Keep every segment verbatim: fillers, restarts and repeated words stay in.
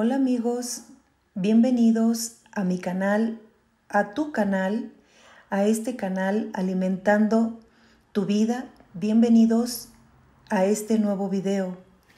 Hola amigos, bienvenidos a mi canal, a tu canal, a este canal Alimentando tu Vida. Bienvenidos a este nuevo video.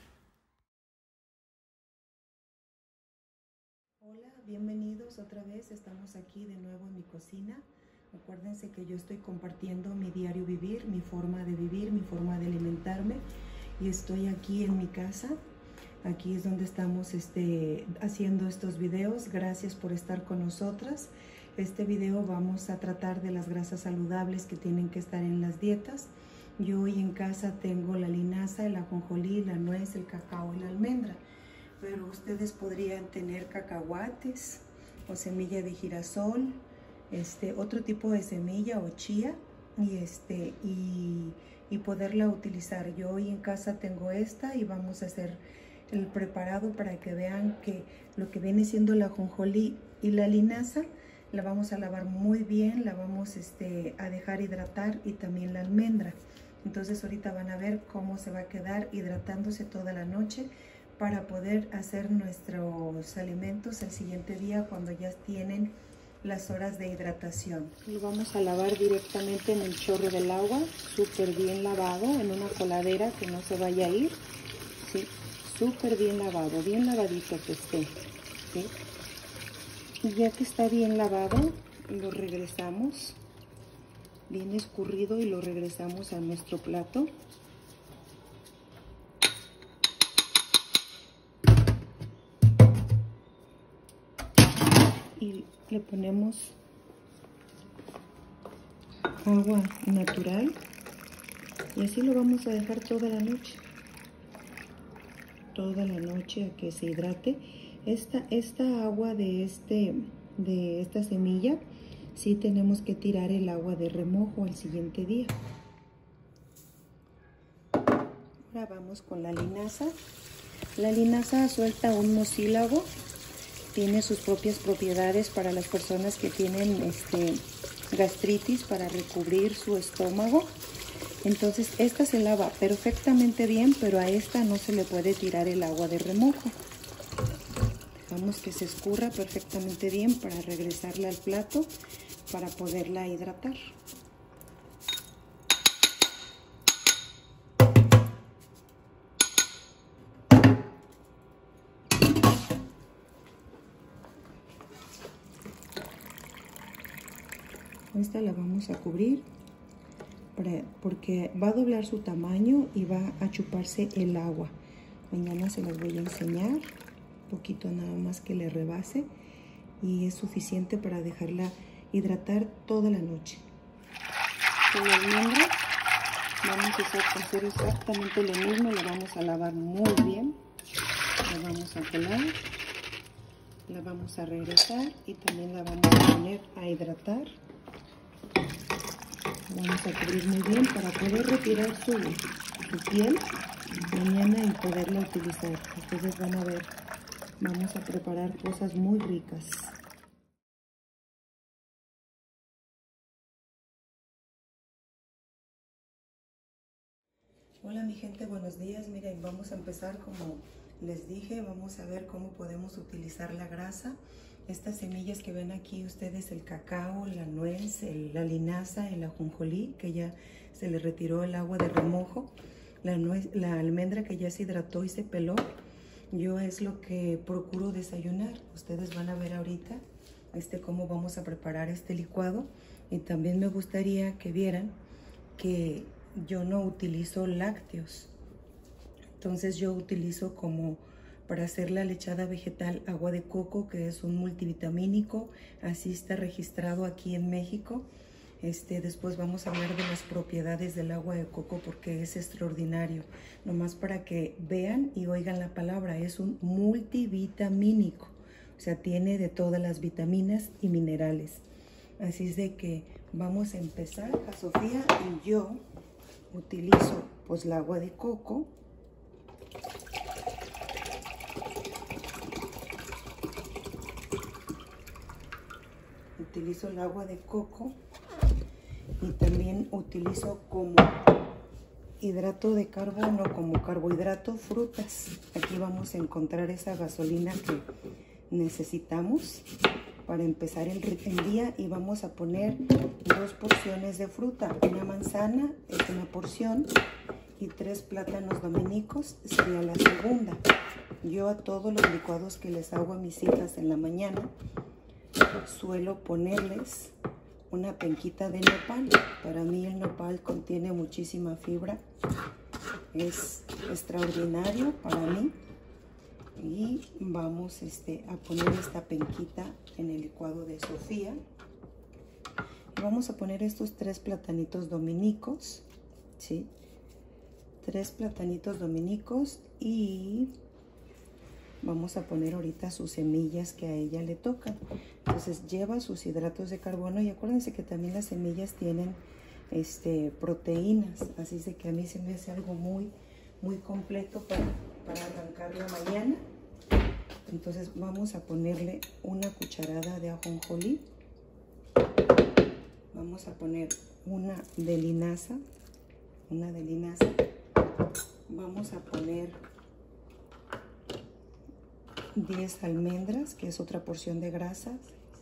Hola, bienvenidos otra vez. Estamos aquí de nuevo en mi cocina. Acuérdense que yo estoy compartiendo mi diario vivir, mi forma de vivir, mi forma de alimentarme. Y estoy aquí en mi casa. Aquí es donde estamos este, haciendo estos videos. Gracias por estar con nosotras. Este video vamos a tratar de las grasas saludables que tienen que estar en las dietas. Yo hoy en casa tengo la linaza, el ajonjolí, la nuez, el cacao y la almendra. Pero ustedes podrían tener cacahuates o semilla de girasol, este, otro tipo de semilla o chía y, este, y, y poderla utilizar. Yo hoy en casa tengo esta y vamos a hacer el preparado para que vean que lo que viene siendo la ajonjolí y la linaza la vamos a lavar muy bien, la vamos este, a dejar hidratar, y también la almendra. Entonces ahorita van a ver cómo se va a quedar hidratándose toda la noche para poder hacer nuestros alimentos el siguiente día cuando ya tienen las horas de hidratación. Lo vamos a lavar directamente en el chorro del agua, súper bien lavado, en una coladera que no se vaya a ir, ¿sí? Súper bien lavado, bien lavadito que esté, ¿sí? Y ya que está bien lavado, lo regresamos, bien escurrido, y lo regresamos a nuestro plato. Y le ponemos agua natural y así lo vamos a dejar toda la noche. Toda la noche a que se hidrate. Esta, esta agua de, este, de esta semilla, sí tenemos que tirar el agua de remojo al siguiente día. Ahora vamos con la linaza. La linaza suelta un mucílago, tiene sus propias propiedades para las personas que tienen este, gastritis, para recubrir su estómago. Entonces esta se lava perfectamente bien, pero a esta no se le puede tirar el agua de remojo. Dejamos que se escurra perfectamente bien para regresarla al plato para poderla hidratar. Esta la vamos a cubrir Para, porque va a doblar su tamaño y va a chuparse el agua. Mañana se las voy a enseñar, un poquito nada más que le rebase, y es suficiente para dejarla hidratar toda la noche. Con la almendra vamos a hacer exactamente lo mismo, la vamos a lavar muy bien, la vamos a colar, la vamos a regresar y también la vamos a poner a hidratar. Vamos a cubrir muy bien para poder retirar su, su piel mañana y poderla utilizar. Ustedes van a ver, vamos a preparar cosas muy ricas. Hola mi gente, buenos días. Miren, vamos a empezar como les dije, vamos a ver cómo podemos utilizar la grasa. Estas semillas que ven aquí ustedes, el cacao, la nuez, el, la linaza, el ajonjolí, que ya se le retiró el agua de remojo, la, nuez, la almendra que ya se hidrató y se peló. Yo es lo que procuro desayunar. Ustedes van a ver ahorita este, cómo vamos a preparar este licuado. Y también me gustaría que vieran que yo no utilizo lácteos. Entonces yo utilizo como para hacer la lechada vegetal agua de coco, que es un multivitamínico, así está registrado aquí en México. Este, después vamos a hablar de las propiedades del agua de coco porque es extraordinario. Nomás para que vean y oigan la palabra, es un multivitamínico, o sea, tiene de todas las vitaminas y minerales. Así es de que vamos a empezar. A Sofía y yo utilizo pues el agua de coco. Utilizo el agua de coco y también utilizo como hidrato de carbono como carbohidrato, frutas. Aquí vamos a encontrar esa gasolina que necesitamos para empezar el, el día, y vamos a poner dos porciones de fruta. Una manzana es una porción y tres plátanos dominicos sería la segunda. Yo a todos los licuados que les hago a mis hijas en la mañana suelo ponerles una penquita de nopal. Para mí el nopal contiene muchísima fibra, es extraordinario para mí. Y vamos este, a poner esta penquita en el licuado de Sofía. Y vamos a poner estos tres platanitos dominicos, ¿sí? Tres platanitos dominicos, y vamos a poner ahorita sus semillas que a ella le tocan. Entonces lleva sus hidratos de carbono, y acuérdense que también las semillas tienen este, proteínas, así es de que a mí se me hace algo muy, muy completo para, para arrancar la mañana. Entonces vamos a ponerle una cucharada de ajonjolí, vamos a poner una de linaza, una de linaza, vamos a poner diez almendras, que es otra porción de grasas,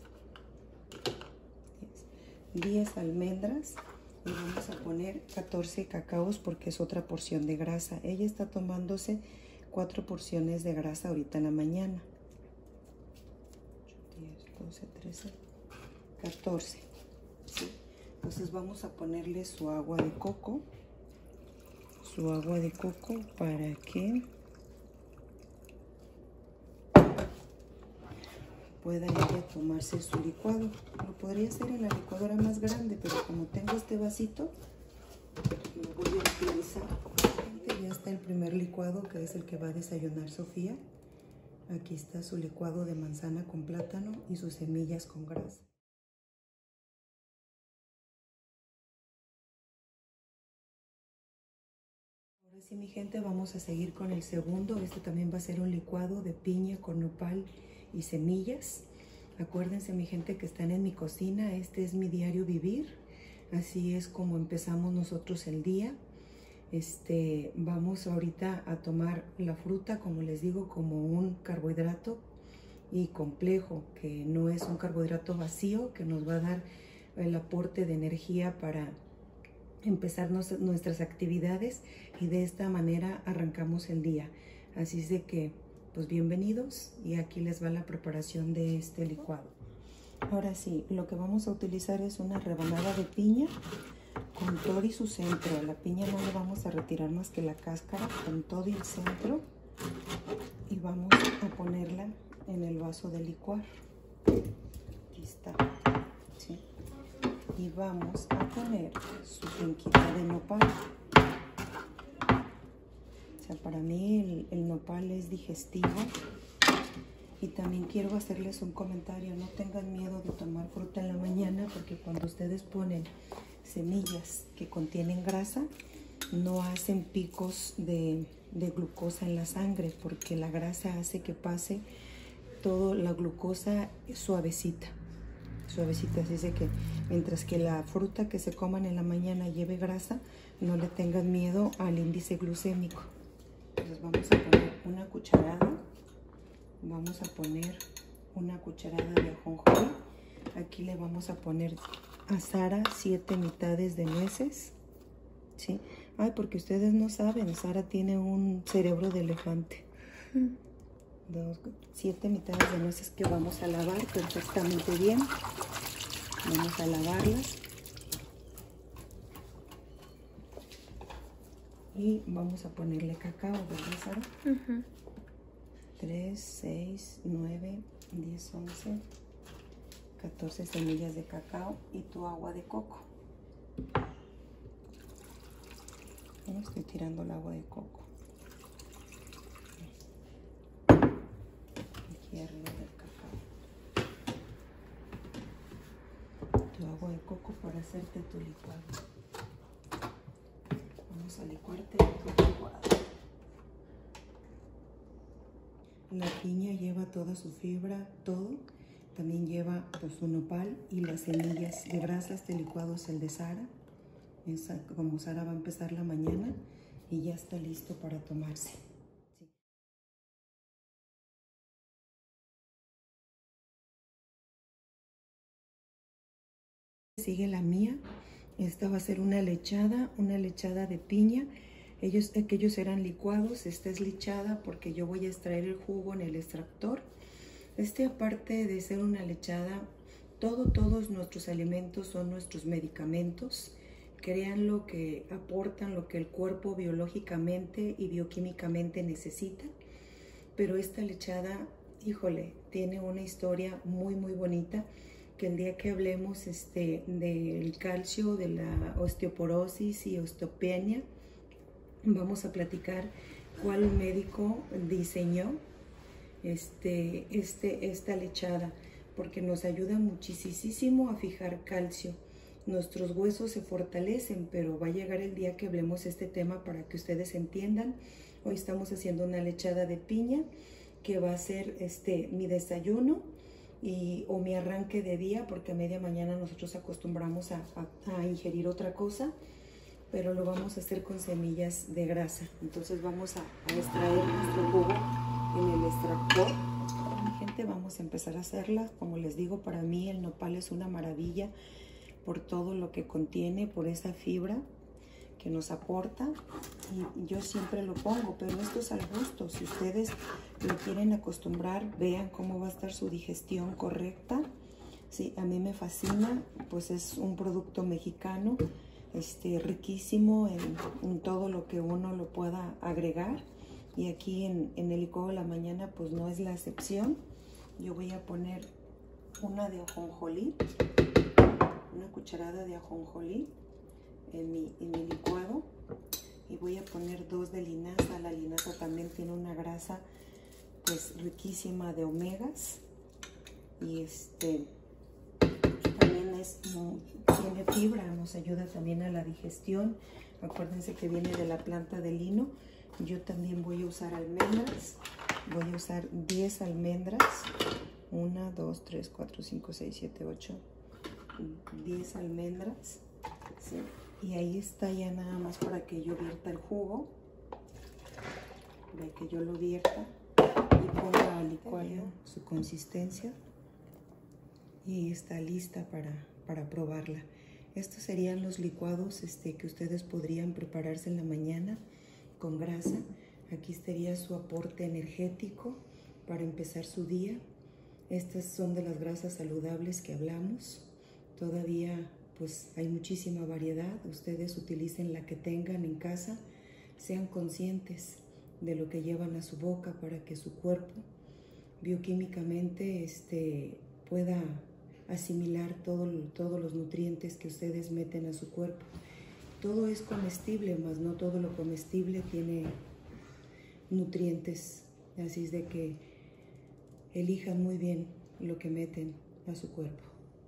diez almendras, y vamos a poner catorce cacaos porque es otra porción de grasa. Ella está tomándose cuatro porciones de grasa ahorita en la mañana. diez, doce, trece, catorce. ¿Sí? Entonces vamos a ponerle su agua de coco, su agua de coco para que pueda ella tomarse su licuado. Lo podría hacer en la licuadora más grande, pero como tengo este vasito, lo voy a utilizar. Ya está el primer licuado, que es el que va a desayunar Sofía. Aquí está su licuado de manzana con plátano y sus semillas con grasa. Ahora sí, mi gente, vamos a seguir con el segundo. Este también va a ser un licuado de piña con nopal y semillas. Acuérdense, mi gente, que están en mi cocina. Este es mi diario vivir. Así es como empezamos nosotros el día. Este, vamos ahorita a tomar la fruta, como les digo, como un carbohidrato y complejo, que no es un carbohidrato vacío, que nos va a dar el aporte de energía para empezar nos, nuestras actividades, y de esta manera arrancamos el día. Así es de que, pues bienvenidos, y aquí les va la preparación de este licuado. Ahora sí, lo que vamos a utilizar es una rebanada de piña con todo y su centro. A la piña no le vamos a retirar más que la cáscara, con todo y el centro, y vamos a ponerla en el vaso de licuar. Aquí está, ¿sí? Y vamos a poner su penquita de nopal. O sea, para mí el, el nopal es digestivo. Y también quiero hacerles un comentario: no tengan miedo de tomar fruta en la mañana, porque cuando ustedes ponen semillas que contienen grasa, no hacen picos de, de glucosa en la sangre, porque la grasa hace que pase toda la glucosa suavecita, suavecita. Así es de que mientras que la fruta que se coman en la mañana lleve grasa, no le tengan miedo al índice glucémico. Entonces vamos a poner una cucharada, vamos a poner una cucharada de ajonjolí. Aquí le vamos a poner a Sara siete mitades de nueces, ¿sí? Ay, porque ustedes no saben, Sara tiene un cerebro de elefante. Dos, siete mitades de nueces que vamos a lavar perfectamente bien. Vamos a lavarlas. Y vamos a ponerle cacao, ¿verdad, Sara? Uh-huh. tres, seis, nueve, diez, once, catorce semillas de cacao y tu agua de coco. Yo estoy tirando el agua de coco. Aquí arriba del cacao. Tu agua de coco para hacerte tu licuado. Vamos a licuarte tu licuado. La piña lleva toda su fibra, todo. También lleva pues, su nopal y las semillas de grasa. Este licuado es el de Sara. Esa, como Sara va a empezar la mañana y ya está listo para tomarse. Sigue la mía. Esta va a ser una lechada, una lechada de piña. Ellos, aquellos eran licuados, esta es lichada porque yo voy a extraer el jugo en el extractor. Este, aparte de ser una lechada, todo, todos nuestros alimentos son nuestros medicamentos. Créanlo, que aportan lo que el cuerpo biológicamente y bioquímicamente necesita. Pero esta lechada, híjole, tiene una historia muy, muy bonita, que el día que hablemos este, del calcio, de la osteoporosis y osteopenia, vamos a platicar cuál médico diseñó este, este, esta lechada, porque nos ayuda muchísimo a fijar calcio. Nuestros huesos se fortalecen, pero va a llegar el día que hablemos este tema para que ustedes entiendan. Hoy estamos haciendo una lechada de piña, que va a ser este, mi desayuno y, o mi arranque de día, porque a media mañana nosotros acostumbramos a, a, a ingerir otra cosa, pero lo vamos a hacer con semillas de grasa. Entonces vamos a, a extraer nuestro jugo en el extractor. Mi gente, vamos a empezar a hacerla. Como les digo, para mí el nopal es una maravilla por todo lo que contiene, por esa fibra que nos aporta, y yo siempre lo pongo, pero esto es al gusto. Si ustedes lo quieren acostumbrar, vean cómo va a estar su digestión correcta. Sí, a mí me fascina, pues es un producto mexicano, este, riquísimo en, en todo lo que uno lo pueda agregar, y aquí en, en el licuado de la mañana pues no es la excepción. Yo voy a poner una de ajonjolí, una cucharada de ajonjolí en mi, en mi licuado, y voy a poner dos de linaza. La linaza también tiene una grasa pues riquísima de omegas, y este también es, tiene fibra, nos ayuda también a la digestión. Acuérdense que viene de la planta de lino. Yo también voy a usar almendras, voy a usar diez almendras, una, dos, tres, cuatro, cinco, seis, siete, ocho, diez almendras, ¿sí? Y ahí está ya nada más para que yo vierta el jugo, para que yo lo vierta y ponga a licuar su consistencia, y está lista para, para probarla. Estos serían los licuados este, que ustedes podrían prepararse en la mañana con grasa. Aquí estaría su aporte energético para empezar su día. Estas son de las grasas saludables que hablamos. Todavía pues hay muchísima variedad. Ustedes utilicen la que tengan en casa. Sean conscientes de lo que llevan a su boca para que su cuerpo bioquímicamente este, pueda asimilar todo, todos los nutrientes que ustedes meten a su cuerpo. Todo es comestible, mas no todo lo comestible tiene nutrientes. Así es de que elijan muy bien lo que meten a su cuerpo.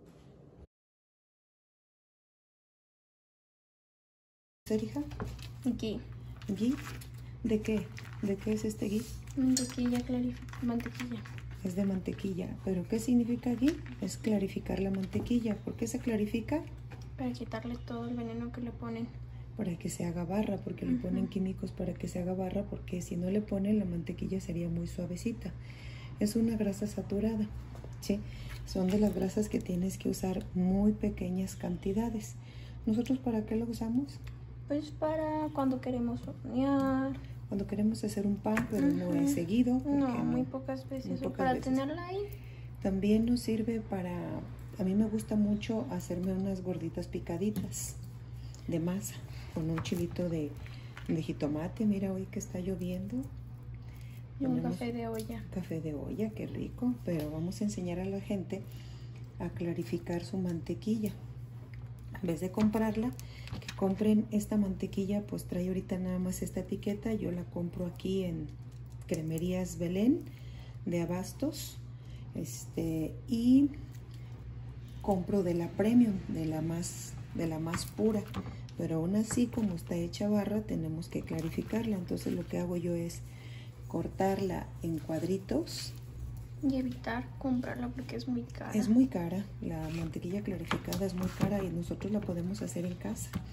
¿Hija? Ghee. ¿Ghee? ¿De qué? ¿De qué es este ghee? Mantequilla, mantequilla. Es de mantequilla. ¿Pero qué significa ghee? Es clarificar la mantequilla. ¿Por qué se clarifica? Para quitarle todo el veneno que le ponen. Para que se haga barra, porque uh-huh. le ponen químicos para que se haga barra, porque si no le ponen, la mantequilla sería muy suavecita. Es una grasa saturada, ¿sí? Son de las grasas que tienes que usar muy pequeñas cantidades. ¿Nosotros para qué lo usamos? Pues para cuando queremos hornear. Cuando queremos hacer un pan, pero uh-huh. no es seguido. No, no, muy pocas veces. Muy pocas para veces. Tenerla ahí. También nos sirve para... A mí me gusta mucho hacerme unas gorditas picaditas de masa con un chilito de, de jitomate. Mira, hoy que está lloviendo. Y un café de olla. Café de olla, qué rico. Pero vamos a enseñar a la gente a clarificar su mantequilla. En vez de comprarla, que compren esta mantequilla, pues trae ahorita nada más esta etiqueta. Yo la compro aquí en Cremerías Belén de Abastos. Este, y compro de la premium, de la más, de la más pura. Pero aún así, como está hecha barra, tenemos que clarificarla. Entonces lo que hago yo es cortarla en cuadritos. Y evitar comprarla porque es muy cara. Es muy cara, la mantequilla clarificada es muy cara y nosotros la podemos hacer en casa.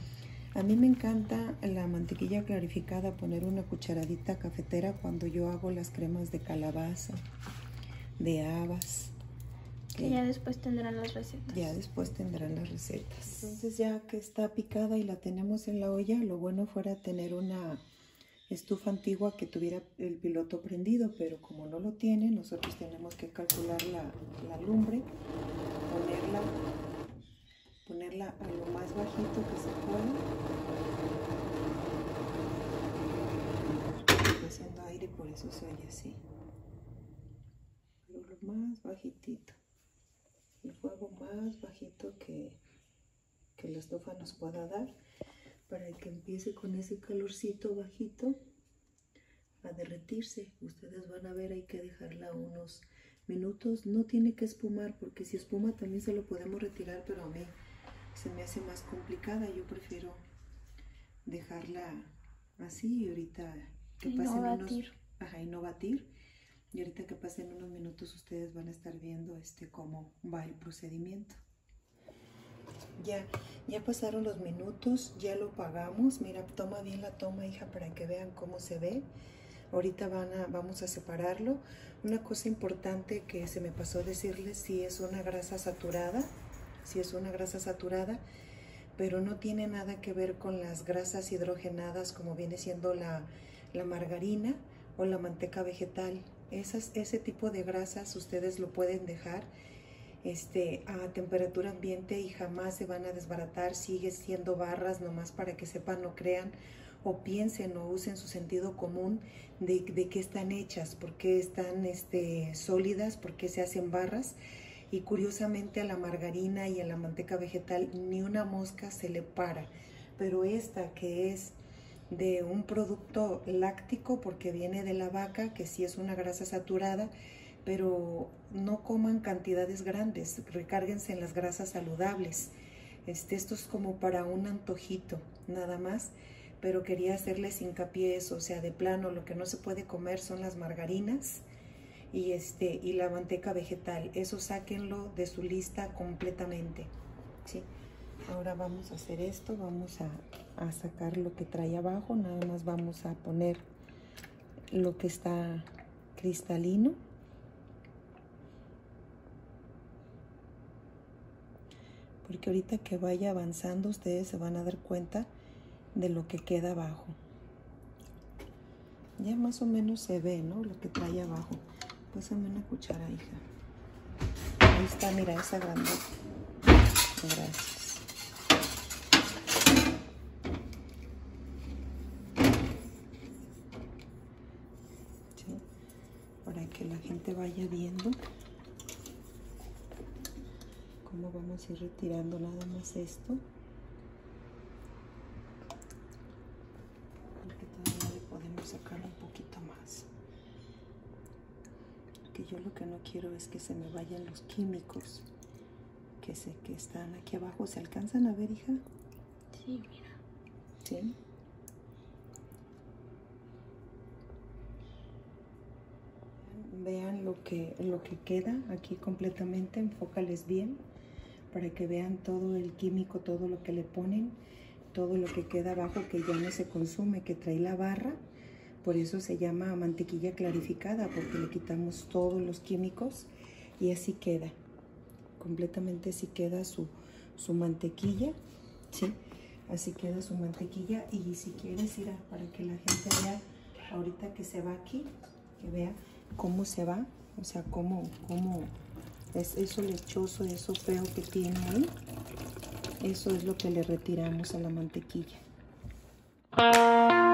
A mí me encanta la mantequilla clarificada, poner una cucharadita cafetera cuando yo hago las cremas de calabaza, de habas. Que ya después tendrán las recetas. Ya después tendrán las recetas. Entonces ya que está picada y la tenemos en la olla, lo bueno fuera tener una estufa antigua que tuviera el piloto prendido, pero como no lo tiene, nosotros tenemos que calcular la, la lumbre, ponerla, ponerla a lo más bajito que se pueda. Estoy haciendo aire, por eso se oye así. Pero lo más bajitito. El fuego más bajito que, que la estufa nos pueda dar, para que empiece con ese calorcito bajito a derretirse. Ustedes van a ver, hay que dejarla unos minutos. No tiene que espumar, porque si espuma también se lo podemos retirar, pero a mí se me hace más complicada. Yo prefiero dejarla así y ahorita que y pasen no unos, batir. Ajá, y no batir. Y ahorita que pasen unos minutos ustedes van a estar viendo este cómo va el procedimiento. Ya, ya pasaron los minutos, ya lo apagamos. Mira, toma bien la toma, hija, para que vean cómo se ve. Ahorita van a, vamos a separarlo. Una cosa importante que se me pasó decirles, si es una grasa saturada, si es una grasa saturada, pero no tiene nada que ver con las grasas hidrogenadas como viene siendo la, la margarina o la manteca vegetal. Esas, ese tipo de grasas ustedes lo pueden dejar este, a temperatura ambiente y jamás se van a desbaratar. Sigue siendo barras, nomás para que sepan, no crean o piensen o usen su sentido común de, de qué están hechas, por qué están este, sólidas, por qué se hacen barras. Y curiosamente a la margarina y a la manteca vegetal ni una mosca se le para, pero esta que es de un producto láctico, porque viene de la vaca, que sí es una grasa saturada, pero no coman cantidades grandes, recárguense en las grasas saludables. Este, esto es como para un antojito, nada más, pero quería hacerles hincapié eso, o sea, de plano lo que no se puede comer son las margarinas y, este, y la manteca vegetal. Eso sáquenlo de su lista completamente, ¿sí? Ahora vamos a hacer esto, vamos a, a sacar lo que trae abajo, nada más vamos a poner lo que está cristalino. Porque ahorita que vaya avanzando ustedes se van a dar cuenta de lo que queda abajo. Ya más o menos se ve, ¿no? Lo que trae abajo. Pásame una cuchara, hija. Ahí está, mira, esa grande. Gracias. Para que la gente vaya viendo cómo vamos a ir retirando nada más esto, porque todavía le podemos sacar un poquito más, porque yo lo que no quiero es que se me vayan los químicos que sé que están aquí abajo. ¿Se alcanzan a ver, hija? Sí, mira. ¿Sí? Vean lo que, lo que queda aquí completamente, enfócales bien para que vean todo el químico, todo lo que le ponen, todo lo que queda abajo que ya no se consume, que trae la barra. Por eso se llama mantequilla clarificada, porque le quitamos todos los químicos y así queda, completamente así queda su, su mantequilla, ¿sí? Así queda su mantequilla. Y si quieres ir a, para que la gente vea ahorita que se va aquí, que vea cómo se va, o sea, cómo, cómo es eso lechoso, eso feo que tiene ahí, eso es lo que le retiramos a la mantequilla.